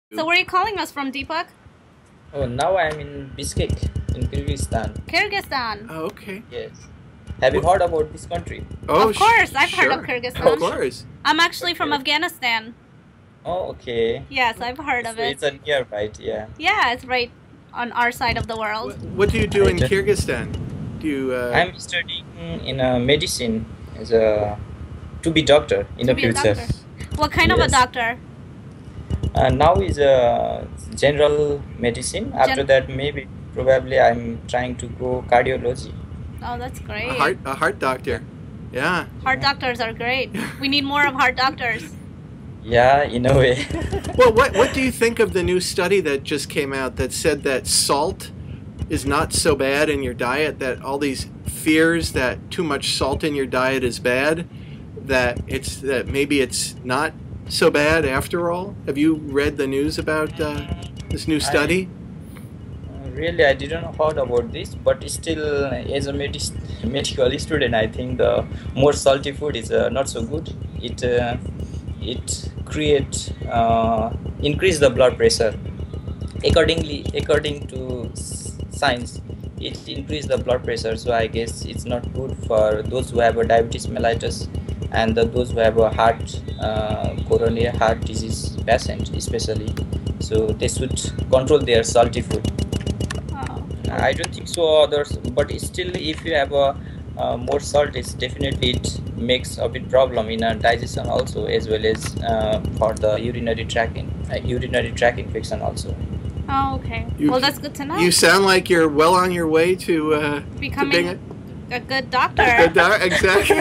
So where are you calling us from, Deepak? Oh, now I'm in Bishkek, in Kyrgyzstan. Kyrgyzstan. Oh, okay. Yes. Have you heard about this country? Oh, Of course, I've heard sure. of Kyrgyzstan. Of course. I'm actually from Okay. Afghanistan. Oh, okay. Yes, I've heard of So it. it's a nearby, yeah. Yeah, it's right on our side of the world. What do you do in I just- Kyrgyzstan? Do you? I'm studying in medicine as a to be doctor in To the be a future. doctor. What kind of a Yes. doctor? Now is general medicine. After that, maybe probably I'm trying to go cardiology. Oh, that's great. A heart doctor. Yeah. Heart doctors are great. We need more of heart doctors. Yeah, in a way. Well, what do you think of the new study that just came out that said that salt is not so bad in your diet? That all these fears that too much salt in your diet is bad, that maybe it's not so bad after all. Have you read the news about this new study? Really, I didn't know about this, but still, as a medical student, I think the more salty food is not so good. It create increase the blood pressure. According to science, it increase the blood pressure. So I guess it's not good for those who have a diabetes mellitus and those who have a coronary heart disease patient, especially. So they should control their salty food. I don't think so others, but still if you have a more salt, it's definitely it makes a bit problem in digestion also, as well as for the urinary tract infection also. Oh, okay. Well, that's good to know. You sound like you're well on your way to Becoming being a good doctor. exactly.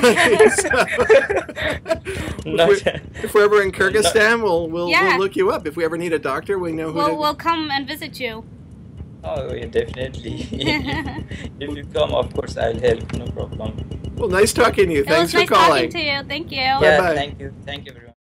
If we're ever in Kyrgyzstan, we'll look you up. If we ever need a doctor, we know who to... We'll come and visit you. Oh, yeah, definitely. If you come, of course, I'll help. No problem. Well, nice talking to you. Thanks for It was nice calling. talking to you. Thank you. Yeah, Bye-bye. thank you very much.